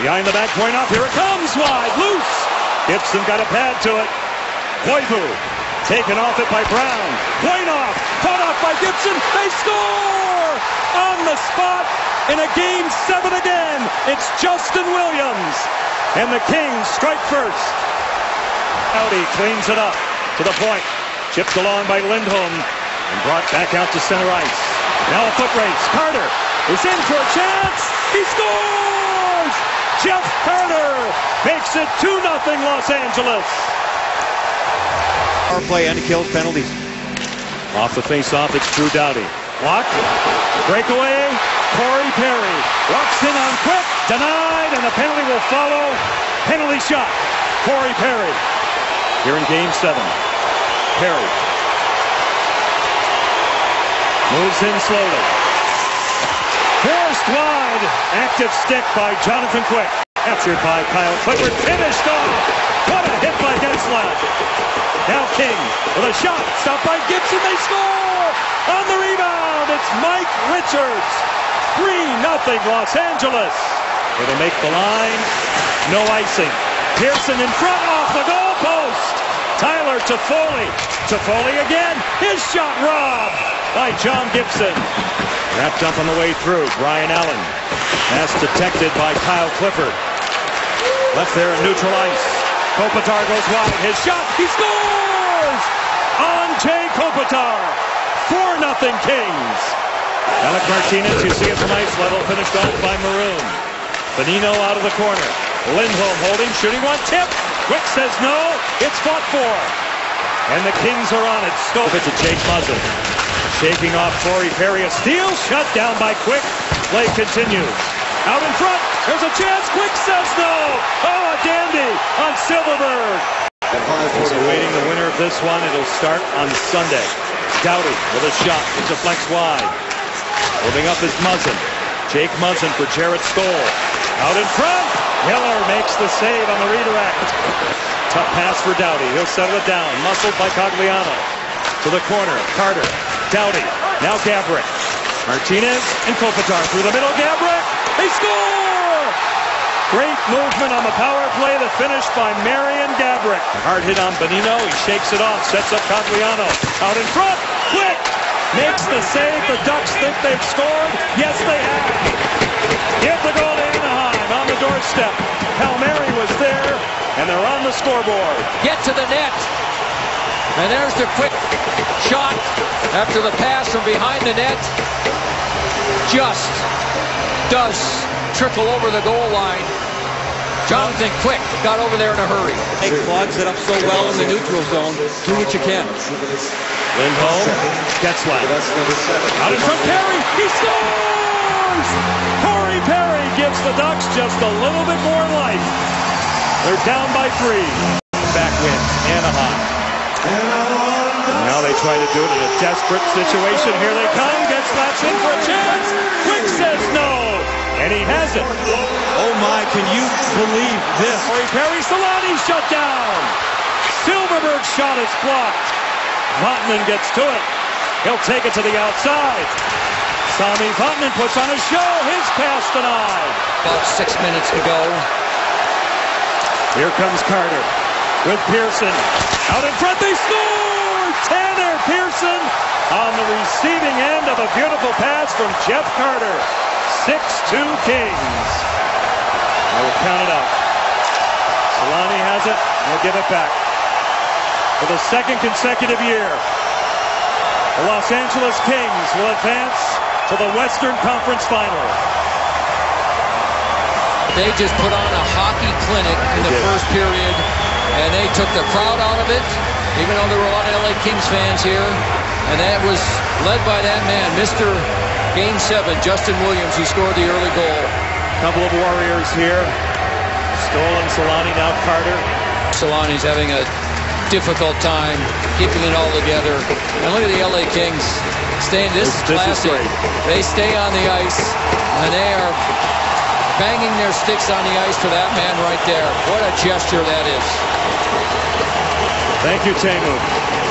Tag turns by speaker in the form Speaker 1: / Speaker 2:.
Speaker 1: Behind the back point off. Here it comes. Wide. Loose. Gibson got a pad to it. Koivu taken off it by Brown. Point-off. Caught off by Gibson. They score! On the spot in a Game 7 again. It's Justin Williams. And the Kings strike first. Doughty cleans it up to the point. Chipped along by Lindholm and brought back out to center ice. Now a foot race. Carter is in for a chance. He scores! Jeff Carter makes it 2-0 Los Angeles.
Speaker 2: Power play and kills penalties.
Speaker 1: Off the face-off, it's Drew Doughty. Block. Breakaway. Corey Perry walks in on Quick. Denied, and the penalty will follow. Penalty shot. Corey Perry. Here in Game 7. Perry moves in slowly. Forced wide. Active stick by Jonathan Quick. Captured by Kyle Clifford. Finished off. What a hit by Getzlaf. Now King with a shot. Stopped by Gibson. They score. On the rebound, it's Mike Richards. 3-0 Los Angeles. It'll make the line. No icing. Pearson in front off the goal post. Tyler Toffoli. Toffoli again. His shot robbed by John Gibson. Wrapped up on the way through. Brian Allen. Pass detected by Kyle Clifford. Left there in neutral ice. Kopitar goes wide. His shot. He scores! Andrei Kopitar. 4-0 Kings. Alec Martinez, you see it from ice level. Finished off by Maroon. Bonino out of the corner. Lindholm holding. Shooting one. Tip. Quick says no. It's fought for. And the Kings are on it. Stovich to Jake Muzzin. Shaking off Corey Perry. A steal. Shut down by Quick. Play continues. Out in front. There's a chance. Quick says no. Oh, a dandy on Silverberg. So waiting the winner of this one. It'll start on Sunday. Doughty with a shot. It deflects wide. Moving up is Muzzin. Jake Muzzin for Jarrett Stoll. Out in front. Miller makes the save on the redirect. Tough pass for Doughty. He'll settle it down. Muscled by Cogliano. To the corner. Carter. Doughty. Now Gabrick. Martinez and Kopitar through the middle. Gabrick. They score! Great movement on the power play. The finish by Marian Gabrick. Hard hit on Bonino. He shakes it off. Sets up Cogliano. Out in front. Quick. Makes the save. The Ducks think they've scored. Yes, they have. Give the goal to Anaheim on the doorstep. Palmieri was there, and they're on the scoreboard.
Speaker 3: Get to the net. And there's the quick shot after the pass from behind the net. Just does trickle over the goal line. Jonathan Quick got over there in a hurry.
Speaker 2: He clogs it up so well in the neutral zone. Do what you can.
Speaker 1: Lindholm. Getzlaf. Out in front, Perry. He scores! Corey Perry gives the Ducks just a little bit more life. They're down by 3. Back win. Anaheim. Now they try to do it in a desperate situation. Here they come. Getzlaf's in for a chance. Quick says no. And he has it.
Speaker 2: Oh my, can you believe this?
Speaker 1: Corey Perry, Solani shut down. Silverberg's shot is blocked. Vatanen gets to it. He'll take it to the outside. Sami Vatanen puts on a show. His pass denied.
Speaker 3: About 6 minutes to go.
Speaker 1: Here comes Carter with Pearson. Out in front, they score! Tanner Pearson on the receiving end of a beautiful pass from Jeff Carter. 6-2 Kings. I will count it out. Solani has it. He'll give it back. For the second consecutive year, the Los Angeles Kings will advance to the Western Conference Final.
Speaker 3: They just put on a hockey clinic in the first period, and they took the crowd out of it, even though there were a lot of LA Kings fans here. And that was led by that man, Mr. Game 7, Justin Williams, who scored the early goal.
Speaker 1: Couple of Warriors here. Stoll and Solani, now Carter.
Speaker 3: Solani's having a difficult time keeping it all together. And look at the LA Kings staying. This is classic. They stay on the ice, and they are banging their sticks on the ice for that man right there. What a gesture that is.
Speaker 1: Thank you, Teemu.